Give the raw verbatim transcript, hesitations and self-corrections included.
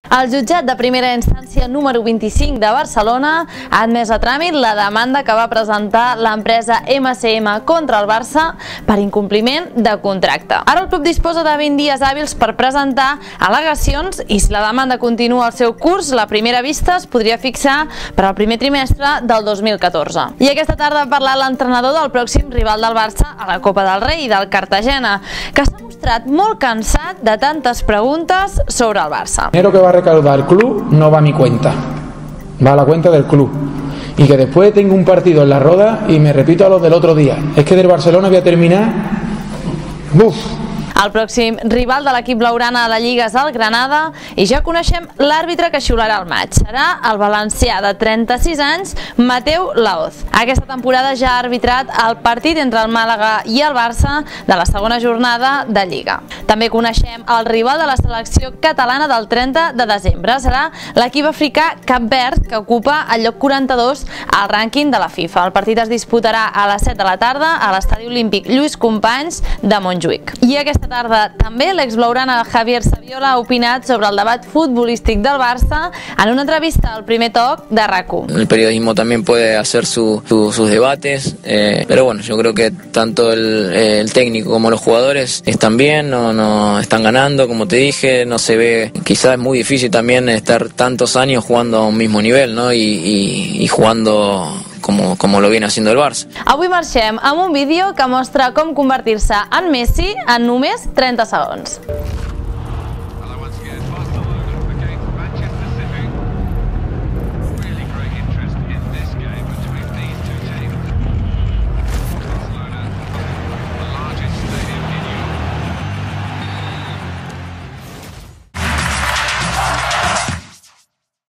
El jutjat de primera instància número vint-i-cinc de Barcelona ha admès a tràmit la demanda que va presentar l'empresa eme ce eme contra el Barça per incompliment de contracte. Ara el club disposa de vint dies hàbils per presentar al·legacions i si la demanda continua el seu curs, la primera vista es podria fixar per al primer trimestre del dos mil catorze. I aquesta tarda ha parlat l'entrenador del pròxim rival del Barça a la Copa del Rei, del Cartagena, que s'ha mostrat molt cansat de tantes preguntes sobre el Barça. El dinero que va a recaudar el club no va a mi cuenta, va a la cuenta del club. Y que después tengo un partido en la Roda y me repito a los del otro día. Es que del Barcelona voy a terminar... ¡Buf! El pròxim rival de l'equip blaugrana a la Lliga és el Granada i ja coneixem l'àrbitre que xiularà el maig. Serà el valencià de trenta-sis anys, Mateu Laoz. Aquesta temporada ja ha arbitrat el partit entre el Màlaga i el Barça de la segona jornada de Lliga. També coneixem el rival de la selecció catalana del trenta de desembre. Serà l'equip africà Cap Verd, que ocupa el lloc quaranta-dos al rànquing de la FIFA. El partit es disputarà a les set de la tarda a l'Estadi Olímpic Lluís Companys de Montjuïc. I aquesta tarda també l'ex-blaugrana Javier Saviola ha opinat sobre el debat futbolístic del Barça en una entrevista al Primer Toc de RAC u. El periodismo también puede hacer su, su, sus debates, eh, pero bueno, yo creo que tanto el, el técnico como los jugadores están bien, no, no están ganando, como te dije, no se ve, quizás es muy difícil también estar tantos años jugando a un mismo nivel, ¿no? y, y, y jugando como, como lo viene haciendo el Barça. Avui marxem amb un vídeo que mostra com convertir-se en Messi en només trenta segons.